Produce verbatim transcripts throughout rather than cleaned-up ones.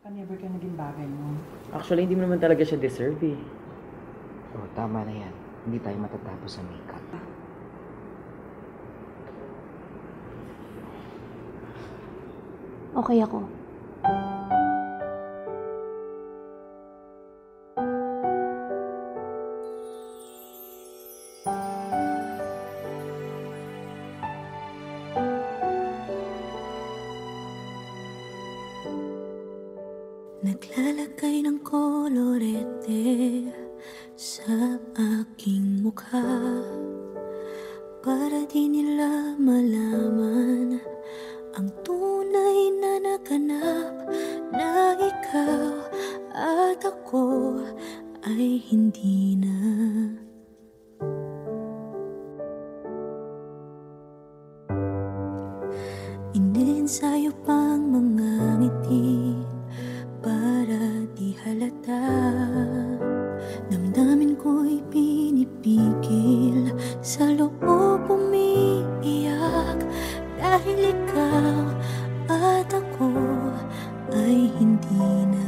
Pa-never ka naging bagay mo. Actually, hindi mo naman talaga siya deserve eh. Oh, tama na yan. Hindi tayo matatapos sa makeup. Okay ako. Naglalagay ng kolorete sa aking mukha para di nila malaman ang tunay na naganap, na ikaw at ako ay hindi na. Iniensayo pang mga ngiti para di halata. Damdamin ko'y pinipigil, sa loob umiiyak, dahil ikaw at ako ay hindi na.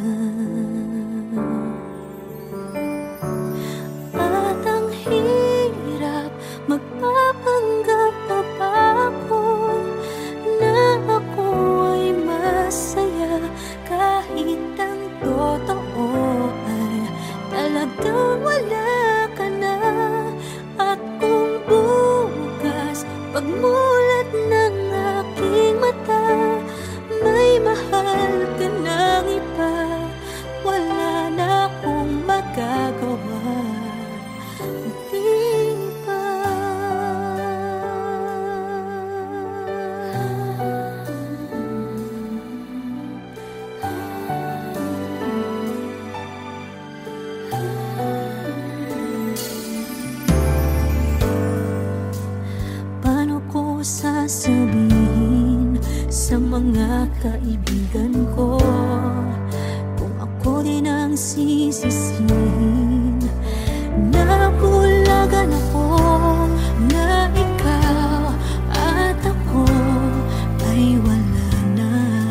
At ang hirap, magpapanggap pa ba ako na ako ay masaya, kahit ang totoo ay talagang wala ka na. At kung bukas pagmulat ng aking mata, may mahal ka ng iba, wala na akong magagawa. Di ba? Paano ko sasabihin sa mga kaibigan ko kung ako din ang sisisihin? Nabulagan ako na ikaw at ako ay wala na.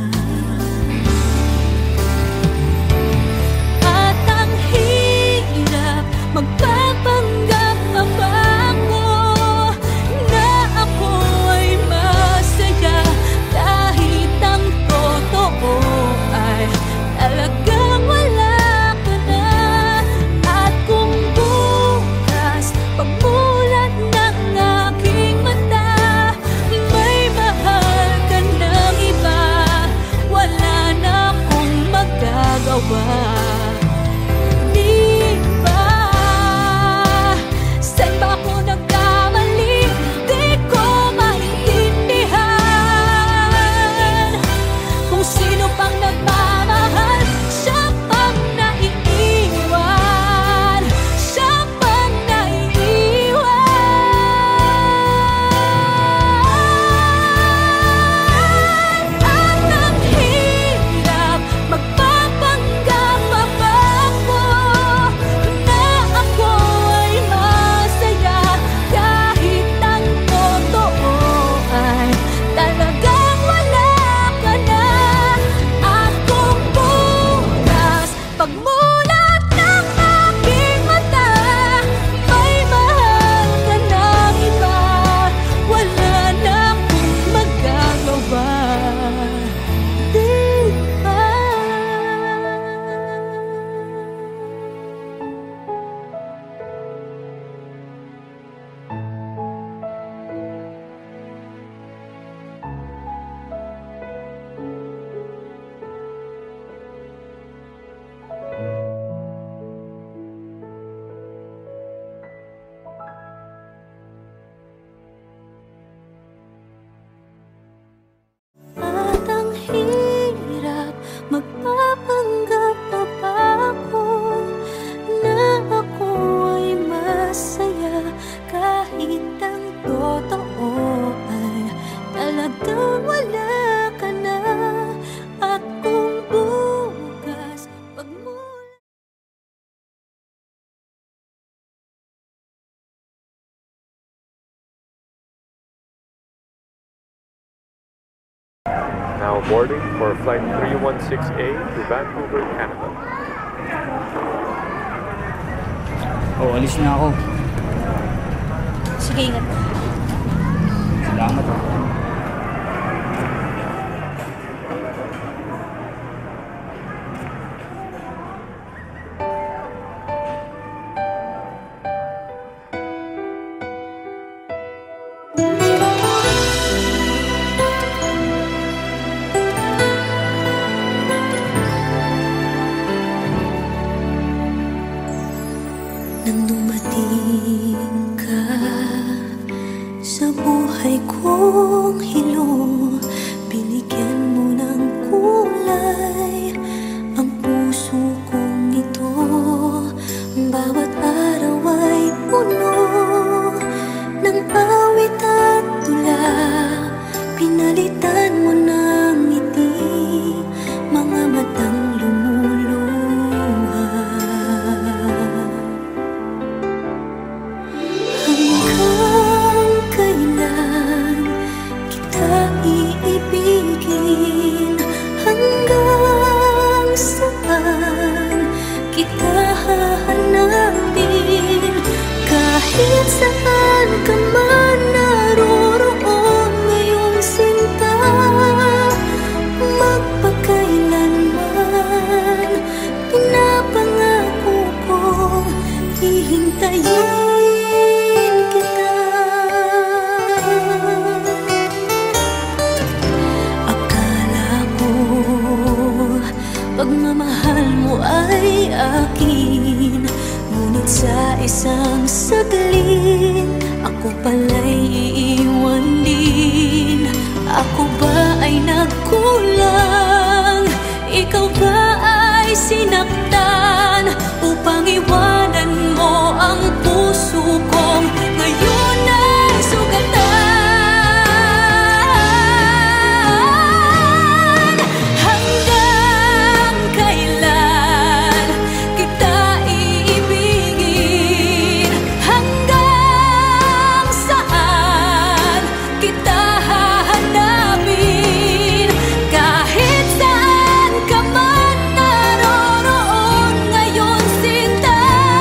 At ang hirap, magpapanggap pa ba ako na ako ay masaya, kahit ang totoo ay talagang wala ka na. boarding for flight three one six A to Vancouver, Canada. Oh, alis na ako. Sige, ingat. Salamat. Nang dumating ka sa buhay kong hilo, binigyan mo ng kulay ang puso kong ito. Bawat araw ay puno ng awit at tula, pinalitan mo ng ngiti mga matang lumuluha. Hanggang kailan kita iibigin? Hanggang saan kita hahanapin? Kahit saan ka man naroroon ngayong sinta, magpakailanman pinapangako kong hihintayin kita. Akala ko pagmamahal mo ay akin, ngunit sa isang saglit ako pala'y iiwan din. Ako ba ay nagkulang? Ikaw ba ay sinaktan upang iwanan mo ang puso kong ngayon ay sugatan? Hanggang kailan kita iibigin? Hanggang saan kita hahanapin? Kahit saan ka man naroroon ngayon sinta,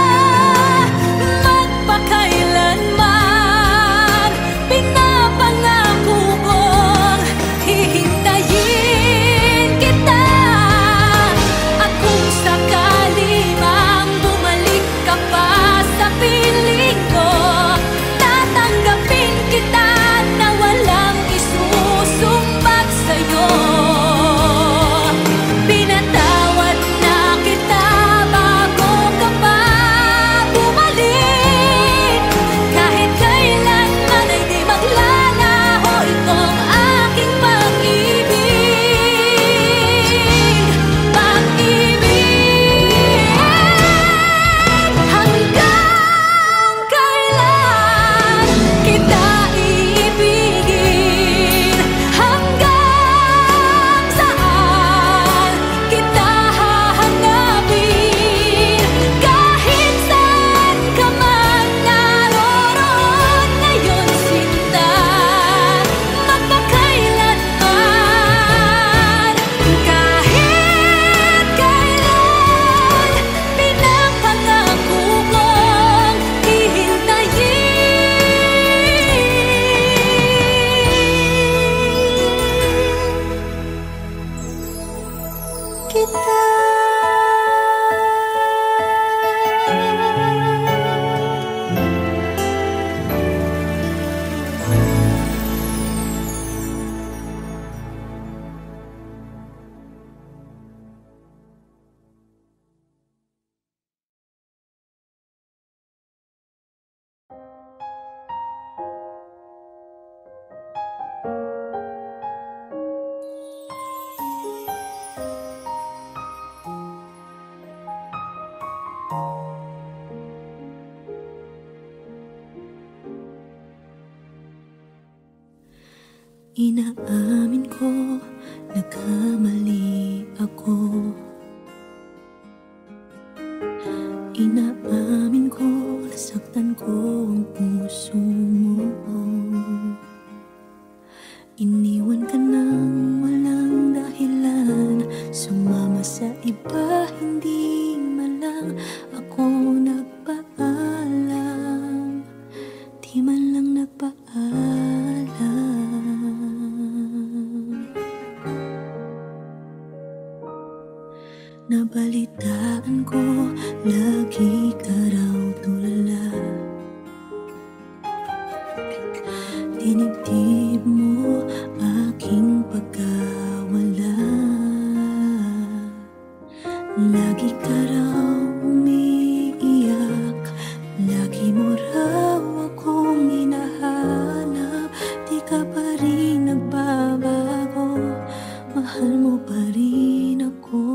magpakailanman pinapangako kong hihintayin kita. At kung sakali mang bumalik ka pa sa piling ko, tatanggapin kita na walang isusumbat sa'yo. Pinatawad na kita bago ka pa bumalik. Kahit kailanman ay di maglalaho itong aking pag-ibig. Pag-ibig. Hanggang kailan kita iibigin? Hanggang saan kita hahanapin? Kahit saan ka man naroroon ngayon sinta, magpakailanman kahit kailan pinapangako kong hihintayin kita. Inaamin ko, nagkamali ako. Inaamin ko, nasaktan ko ang puso mo. Iniwan ka nang walang iba, hindi man lang ako nagpaalam, di man lang nagpaalam. Nabalitaan ko, lagi ka raw tulala. Dinibdib mo aking pagkawala. Lagi ka raw umiiyak, lagi mo raw akong hinahanap. Di ka pa rin nagbabago, mahal mo pa rin ako.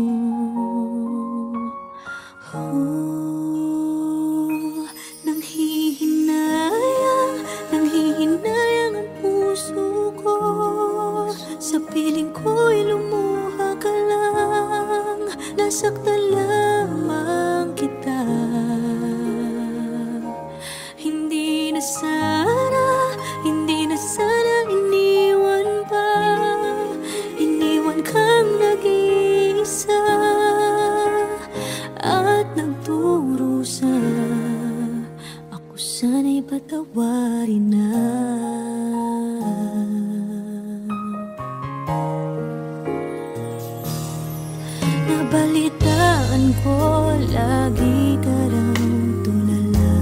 Oh, nanghihinayang, nanghihinayang ang puso ko. Sa piling ko'y lumuha ka lang, nasaktan lamang kita. Hindi na sana, hindi na sana iniwan pa, iniwan kang nag-iisa at nagdurusa. Ako sana'y patawarin na. Nabalitaan ko, lagi ka raw tulala.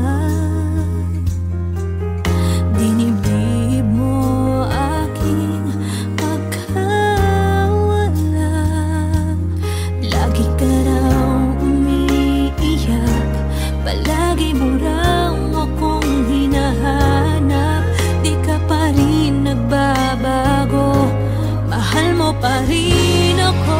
Dinibdib mo aking pagkawala. Lagi ka raw umiiyak, palagi mo raw akong hinahanap. Di ka pa rin nagbabago, mahal mo pa rin ako.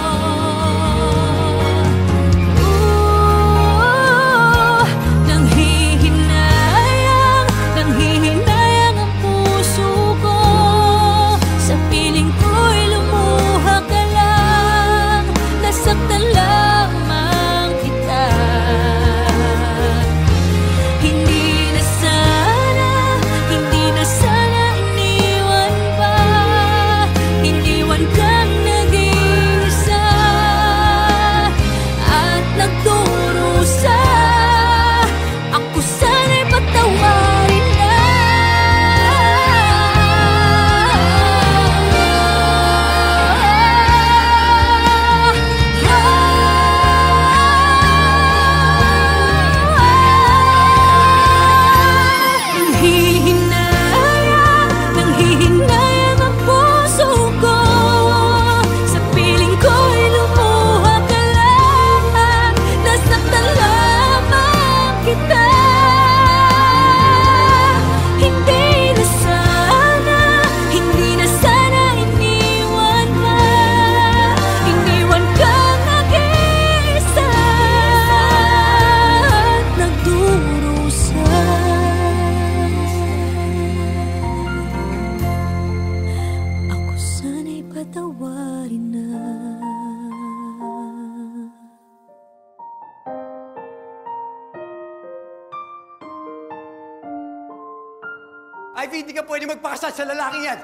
Ivy, hindi ka pwede magpakasal sa lalaking yan!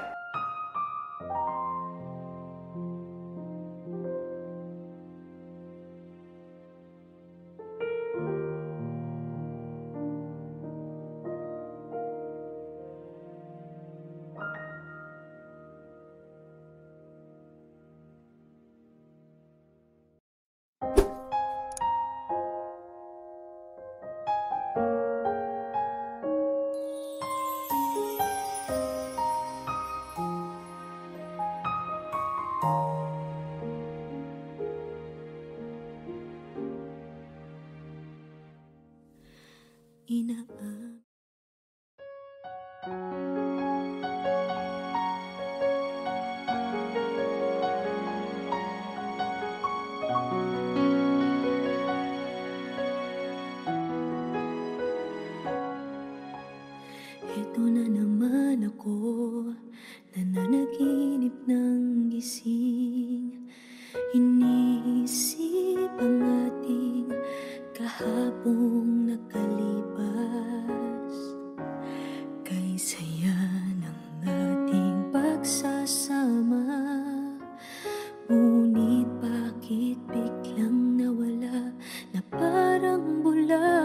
Inaan. Ito na naman ako, nananaginip ng gising. Iniisip ang ating kahapong nakalipas. Bakit biglang nawala na parang bula?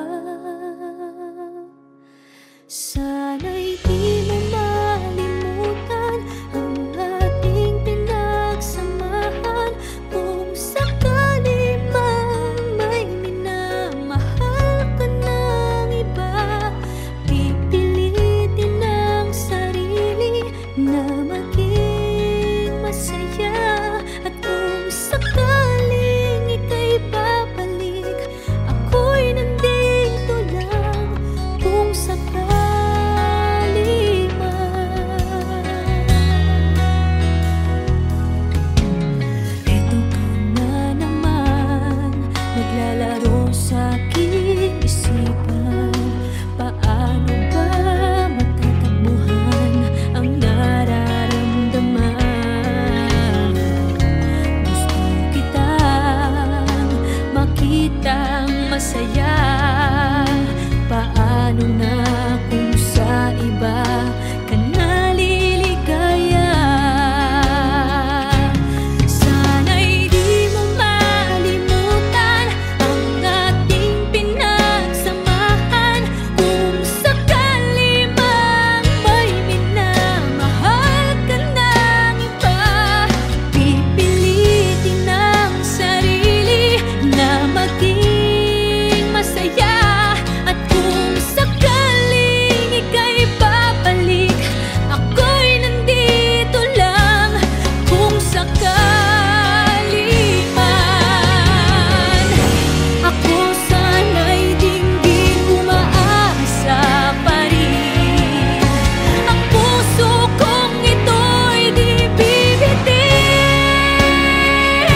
Sana'y di mo malimutan ang ating pinagsamahan. Kung sakali mang may minamahal ka ng iba, pipilitin ang sarili na maging masaya. At kung sakaling ika'y babalik, ako'y nandito lang kung sakali man. Eto ka na naman, naglalaro sa aking isipan. Paano ba matatakbuhan ang nararamdaman? Gusto kitang makitang masaya. Paano na kung sa iba ka naliligaya? Sana'y di mo malimutan ang ating pinagsamahan. Kung sakali mang may minamahal ka ng iba, pipilitin ang sarili na maging masaya. At kung sakaling ika'y babalik, ako'y nandito lang kung sakali man. Ako sana'y dinggin umaasa pa rin. Ang puso kong ito'y di bibitin.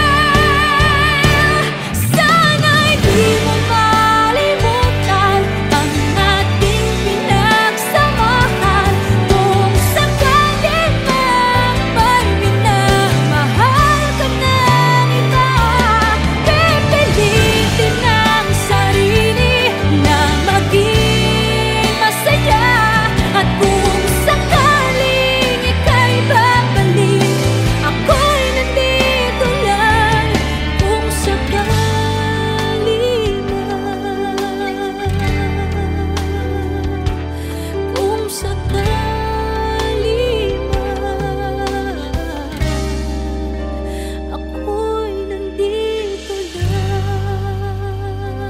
Sana'y di mo malimutan ang ating pinagsamahan. Kung sakali mang may minamahal ka ng iba, pipilitin ang sarili na maging masaya. At kung sakaling ika'y babalik, ako'y nandito lang kung sakali man. Kung sakali man, ako'y nandito lang.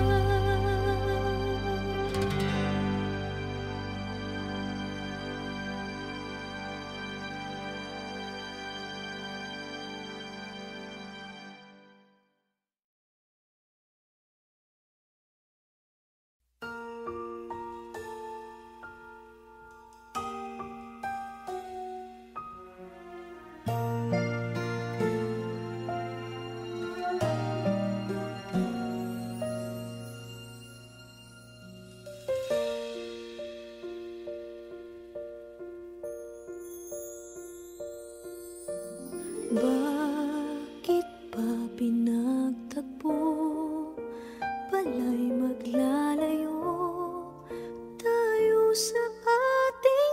Bakit ba pinagtagpo? Pala'y maglalayo tayo sa ating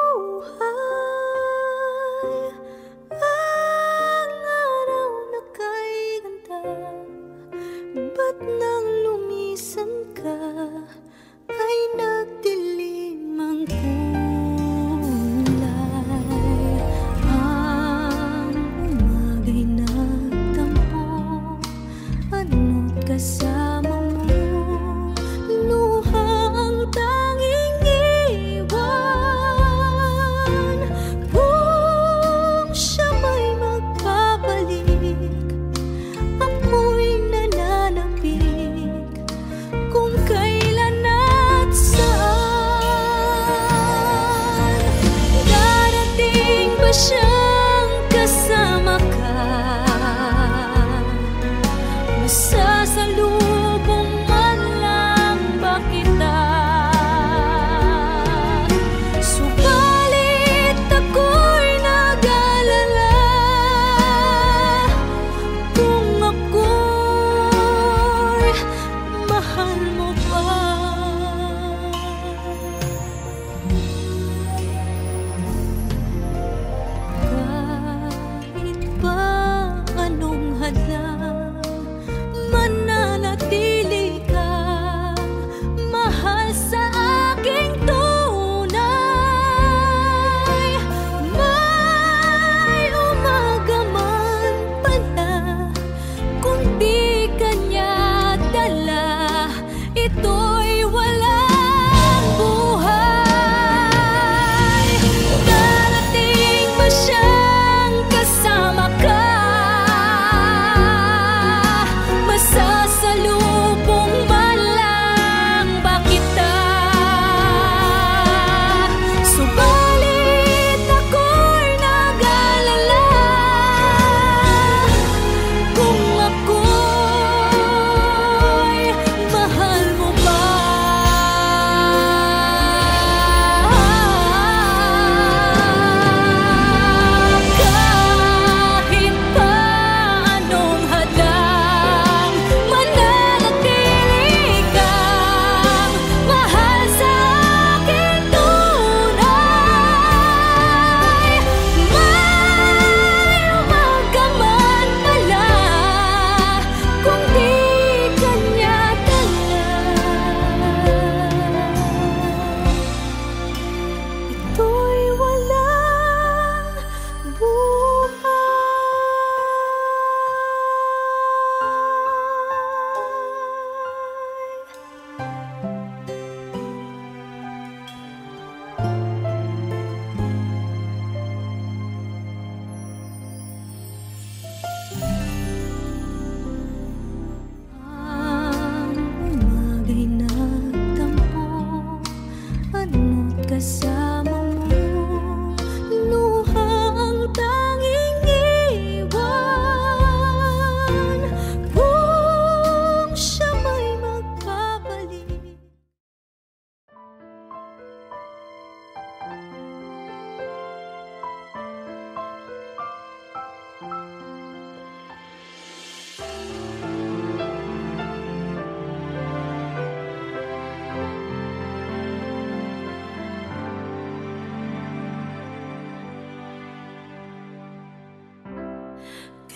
buhay. Ang araw na kay ganda, ba't nang lumisan ka ay nagdilim ang kulay? Ang umaga'y nagtampo, ano't kasama mo, luha ang tanging iwan. Kung siya may magpapalik, ako'y nananapik. Kung kailan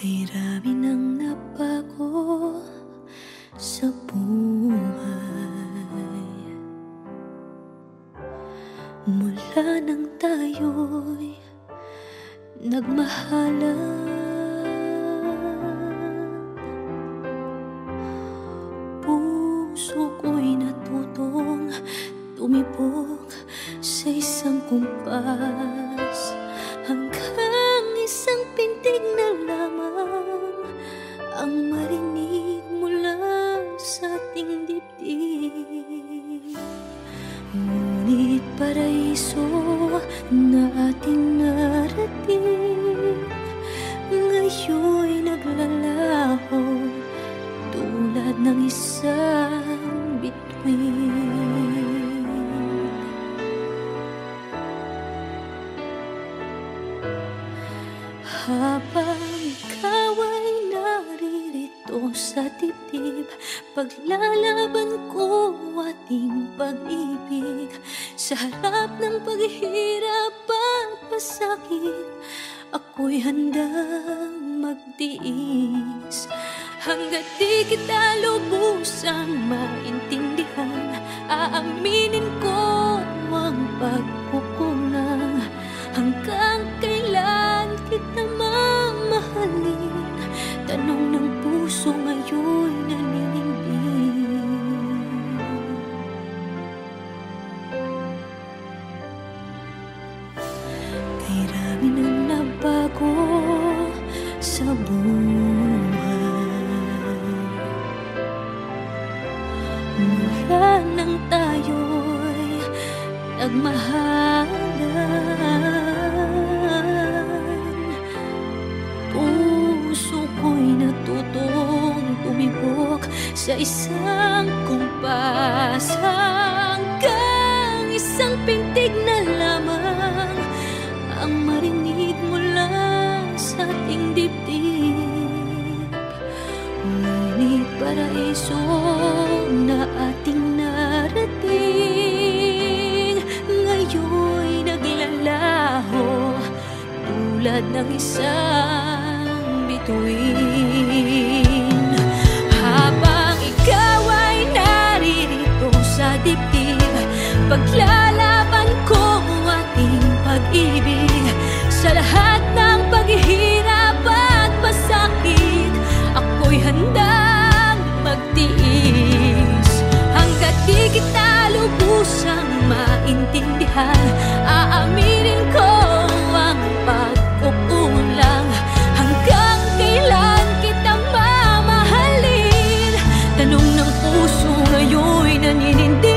Kay rami nang nabago sa buhay mula nang tayo'y nagmahalan. Puso ko'y natutong tumibok sa isang kumpas, hanggang isang pintig na lamang ang marinig mula sa ating dibdib. Ngunit paraiso na ating narating ngayon'y naglalaho tulad ng isang bituin. Habang ikaw ay naririto sa dibdib, paglalaban ko ating pag-ibig. Sa harap ng paghihirap at pasakit, ako'y handang magtiis. Hanggat di kita lubusang maintindihan, aaminin ko ang pagkukulang. Hanggang kailan kita mamahalin? Tanong ng puso ngayon'y naninindig. Kay rami nang nabago sa buhay mula nang tayo'y nagmahalan. Puso ko'y natutong tumibok sa isang kumpas, hanggang isang pintig na lamang ang marinig mula sa ating dibdib. Ngunit paraiso na ating narating ngayon'y naglalaho tulad ng isang bituin. Habang ikaw ay naririto sa dibdib, paglalaban ko ating pag-ibig. Sa lahat ng paghihirap at pasakit, ako'y handang magtiis. Hanggat di kita lubusang maintindihan, aaminin ko ang pagkukulang. Hanggang kailan kita mamahalin? Tanong ng puso ngayon'y naninindig.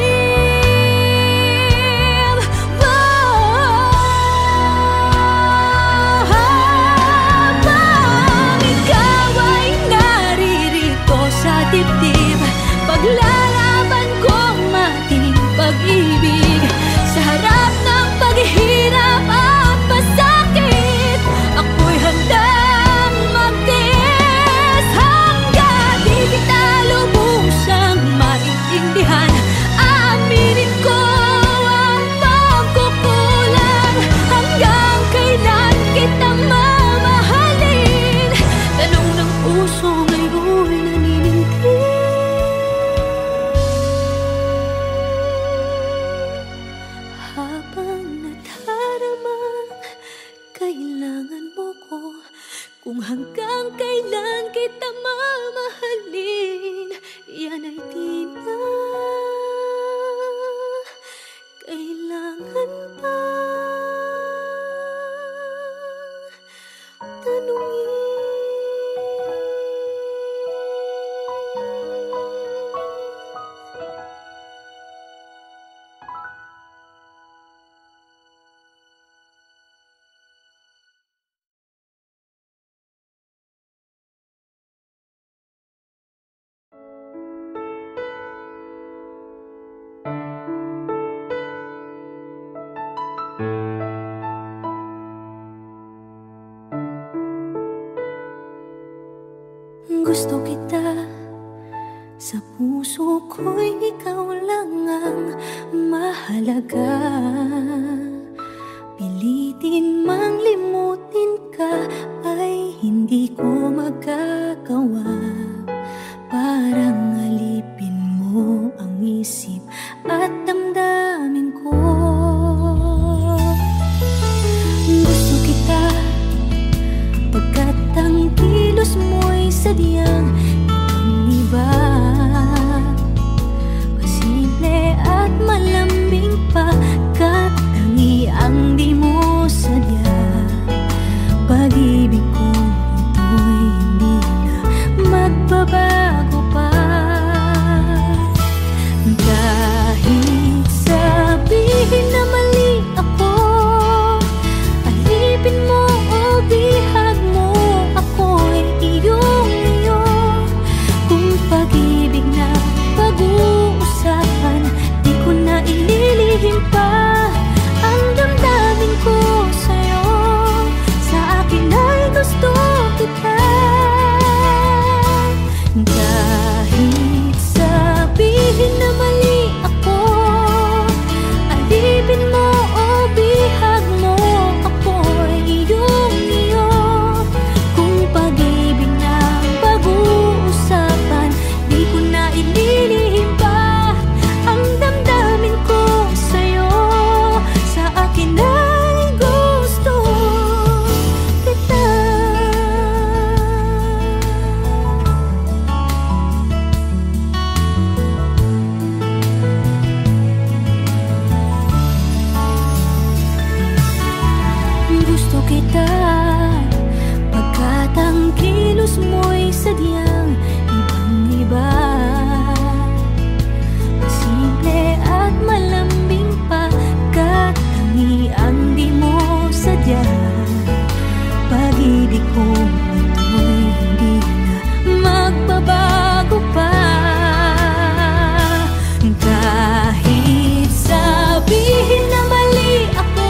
Habang ikaw ay naririto sa dibdib, paglalaban ko ating pag-ibig. Sa harap ng paghihirap at pasakit, ako'y handang magtiis. Hanggang di kita lubusang maintindihan, aaminin ko ang pagkukulang. Hanggang kailan kita mamahalin? Tanong ng puso ngayon'y naninindig. Habang nadaramang kailangan mo ko, kung hanggang kailan kita mamahalin, yan ay di na kailangan pa tanungin. Gusto kita, sa puso ko'y ikaw lang ang mahalaga. Pilitin mang limutin ka ay hindi hindi ko magagawa. Parang alipin mo ang isip at damdamin ko. Gusto kita pagkat ang kilos mo'y sadyang ibang-iba. Masimple at malambing pagkat tangi ang di mo sadya. Pag-ibig ko ito'y hindi na magbabago pa. Kahit sabihin na mali ako, alipin mo o bihag mo, ako'y iyong-iyo. Kung pag-ibig na pag-uusapan, di ko na ililihim pa ang damdamin ko sa'yo. Sa akin ay gusto kita. Kahit sabihin na mali ako, alipin mo o bihag mo, ako'y iyong-iyo. Kung pag-ibig na pag-uusapan, di ko na ililihim pa ang damdamin ko sa'yo. Sa akin ay gusto kita. Gusto kita pagkat ang kilos mo'y sadyang ibang-iba. Masimple at malambing pagkat tangi ang di mo sadya. Pag-ibig ko ito'y hindi na magbabago pa. Kahit sabihin na mali ako,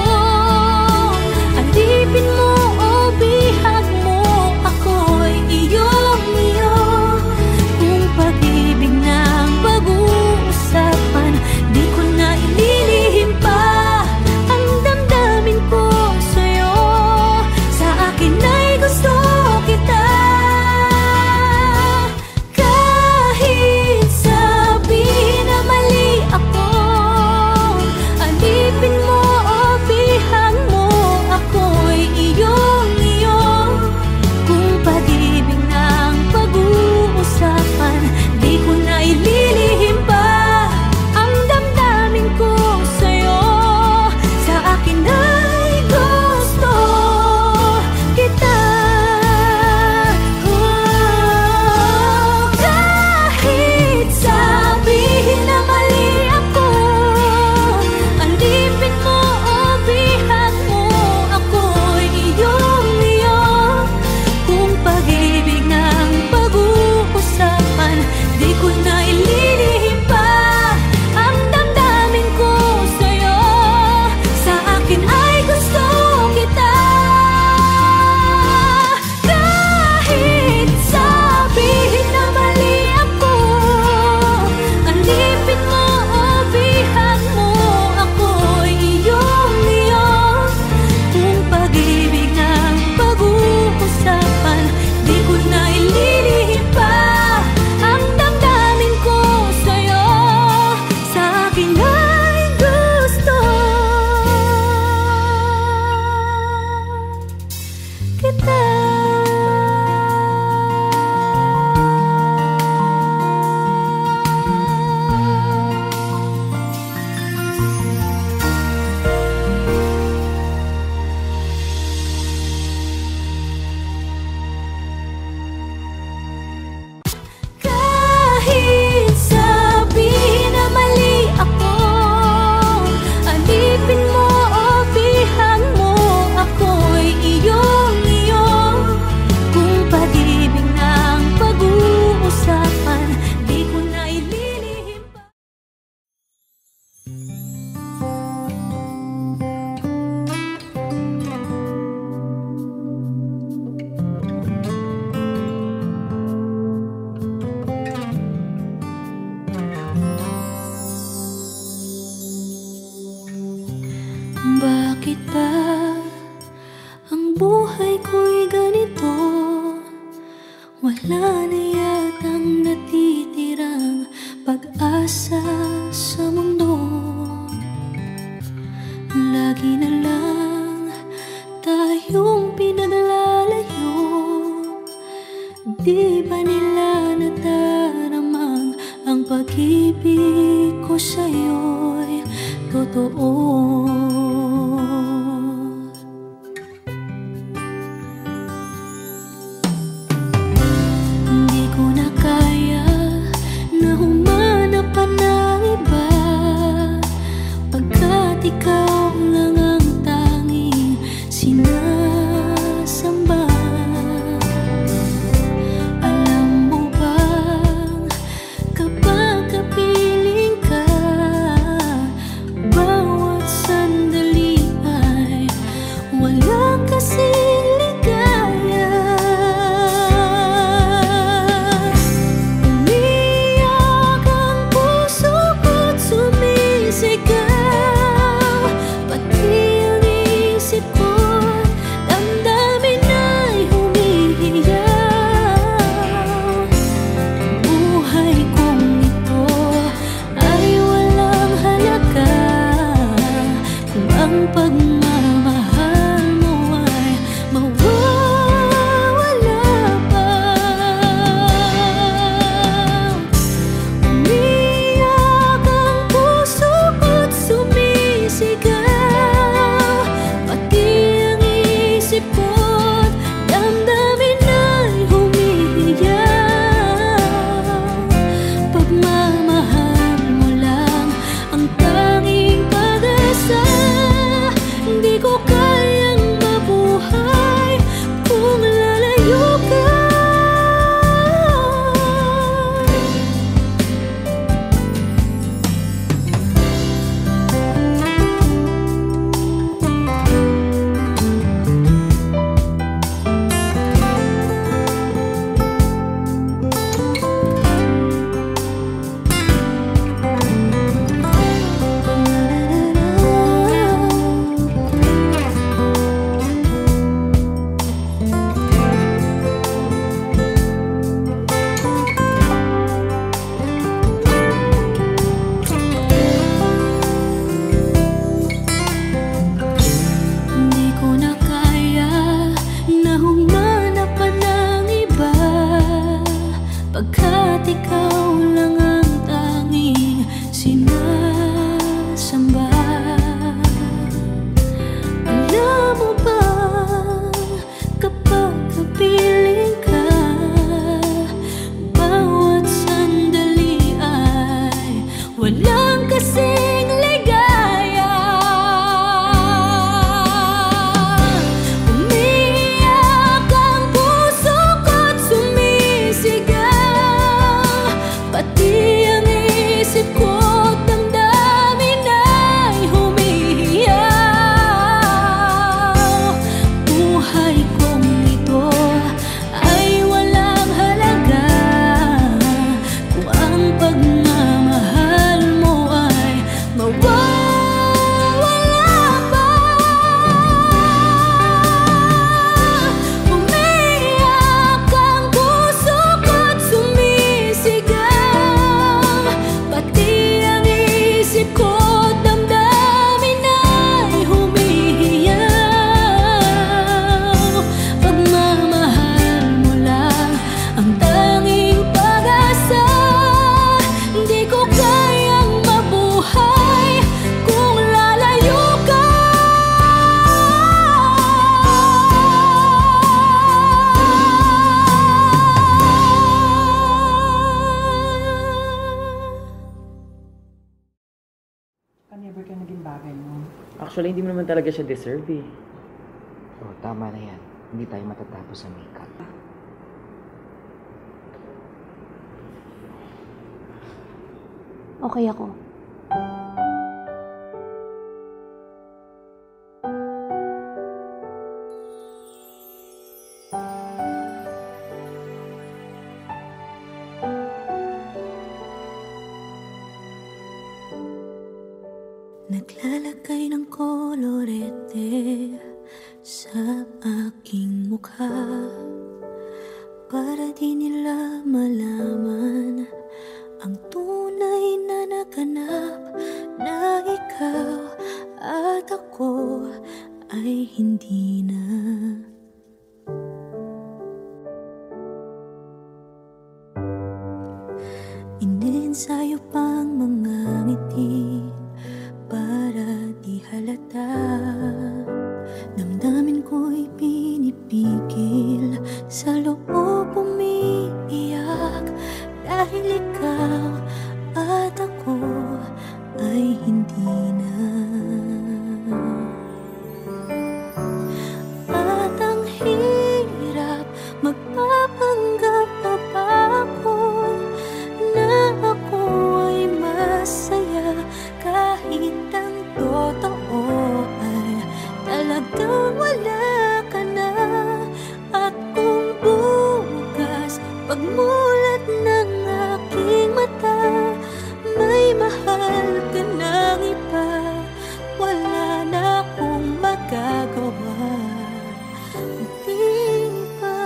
alipin mo o bihag mo, ako'y iyong-iyo. Kung pag-ibig na pag-uusapan, di ko na ililihim pa ang damdamin ko sa'yo. Sa akin ay gusto kita. Kahit sabihin na mali ako, alipin mo o bihag mo, ako'y iyong-iyo. Kung pag-ibig na pag-uusapan, di ko na ililihim pa ang damdamin ko sa'yo. Sa akin ay gusto kita. Oh, kahit sabihin na mali ako, alipin mo o bihag mo, ako'y iyong-iyo. Kung pag-ibig ng pag-uusapan, di ko na ililihim pa ang damdamin ko sa'yo. Sa akin ay gusto kita. Kahit sabihin na mali ako, alipin mo o bihag mo, ako'y iyong-iyo. Kung pag-ibig ng pag-uusapan, di ko na ililihim pa ang damdamin totoo. Hindi ko na kaya na humanap pa ng iba, pagkat ikaw lang ang tanging sinasamba. Alam mo bang kapag kapiling ka, bawat sandali ay walang kasing ligaya. Umiyak ang puso ko't sumisigaw, pati ang isip ko't damdamin ay humihiyaw. Buhay kong ito ay walang halaga kung ang pagmamahal mo ay mawawala pa. Umiyak ang puso ko't sumisigaw, pati ang isip ko't damdamin ay humihiyaw. Pagmamahal mo lang ang tanging pag-asa, hindi ko kayang mabuhay kung lalayo ka. Hindi ko na kaya na humanap pa ng iba, pagkat ikaw lang ang tanging sinasamba. Alam mo ba kapag kapiling ka, bawat sandali ay walang kasing ligaya. Umiyak ang puso ko't sumisigaw, pati ang isip ko't damdamin ay humihiyaw. Buhay kong ito ay walang halaga kung ang pagmamahal mo ay mawawala pa. Umiyak ang puso ko't sumisigaw, pati ang isip ko't damdamin ay humihiyaw. Pagmamahal mo lang ang tanging pag-asa, hindi ko kayang mabuhay kung lalayo ka. Never ka naging bagay mo. Actually, hindi mo naman talaga siya deserve eh. Oh, tama na yan. Hindi tayo matatapos sa makeup. Okay ako. Naglalagay ng kolorete sa aking mukha para di nila malaman ang tunay na naganap, na ikaw at ako ay hindi na. Inensayo pang mga ngiti para dahil ikaw at ako ay hindi na. At ang hirap magpapanggap pa ba ako na ako ay masaya kahit ang totoo ay talagang wala ka na. At kung bukas pagmulat ng aking mata may mahal ka ng iba, wala na akong magagawa. Di ba?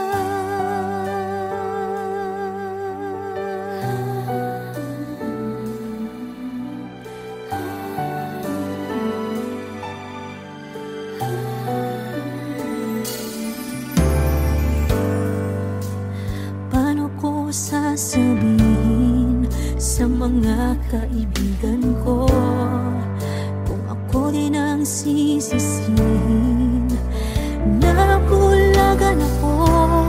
Paano ko sasabihin sa mga kaibigan ko kung ako din ang sisisihin? Nabulagan ako